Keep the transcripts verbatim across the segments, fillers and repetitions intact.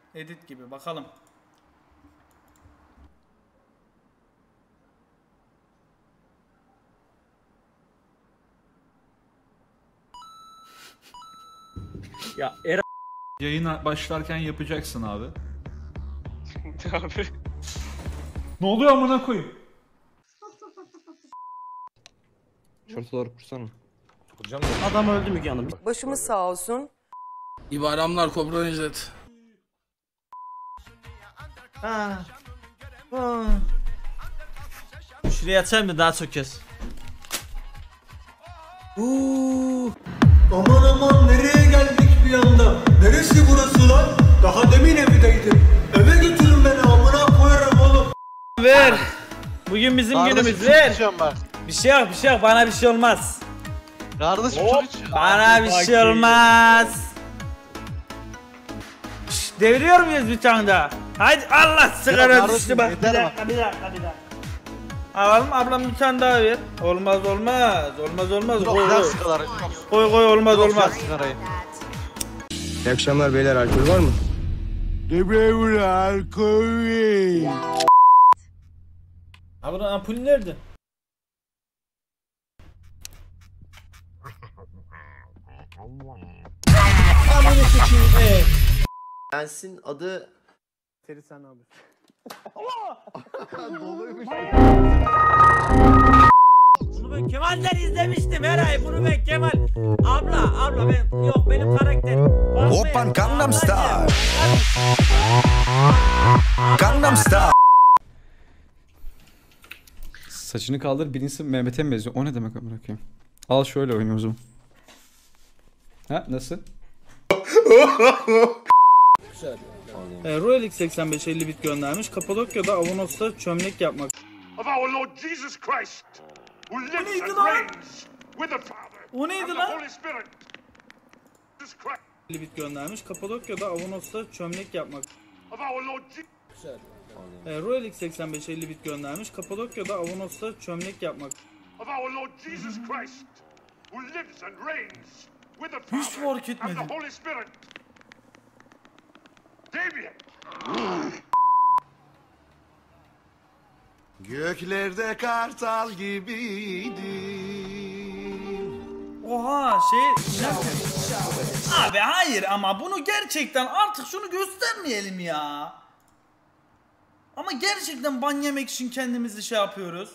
Edit gibi bakalım. Ya Era Yayına başlarken yapacaksın abi. Abi. Ne oluyor amına koyayım? Şortaları kursana. adam öldü Müge Hanım. Başımız sağ olsun. İyi bayramlar Kobra Necdet. Ha. Ha. Şuraya açayım da daha çok kez. Uuu. Aman aman nereye geldik bir anda? Neresi burası lan? Daha demin evdeydim. Eve götürün beni amına koyarım oğlum. Ver. Bugün bizim günümüz ver. Bir şey yok bir şey yok bana bir şey olmaz. Kardeşim çok içiyor. Bana bir şey olmaz. Şşş, deviriyor muyuz bir tane daha? Haydi Allah sigara düştü bak. Bir dakika bir dakika bir dakika. Alalım ablam bir tane daha ver. Olmaz olmaz. Olmaz olmaz. Koy koy. Koy koy olmaz olmaz. İyi akşamlar beyler, alkol var mı? Abi ampul nerede? Amına sıçayım. Evet. Bensin adı Serisan abi. Bunu ben Kemal'den izlemiştim her ay. Bunu ben Kemal. Abla abla ben yok benim karakter. Open Gangnam Style. Gangnam Style. Saçını kaldır, birincisi Mehmet'e mi benziyor? O ne demek amına koyayım? Al şöyle oynayalım o zaman. Ha nasıl? E, Royalix seksen beş elli bit göndermiş. Kapadokya'da Avanos'ta çömlek yapmak. O neydi lan? O neydi lan? elli bit göndermiş. Kapadokya'da Avanos'ta çömlek yapmak. E, Royalix seksen beş elli bit göndermiş. Kapadokya'da Avanos'ta çömlek yapmak. Hiç fark etmedim. Göklerde kartal gibiydim. Oha şey... Abi hayır ama bunu gerçekten artık şunu göstermeyelim ya. Ama gerçekten ban yemek için kendimizi şey yapıyoruz.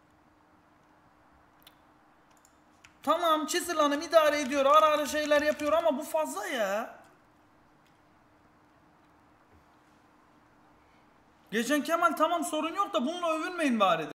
Tamam Çisil Hanım idare ediyor, ara ara şeyler yapıyor ama bu fazla ya. Geçen Kemal tamam sorun yok da bununla övünmeyin bari.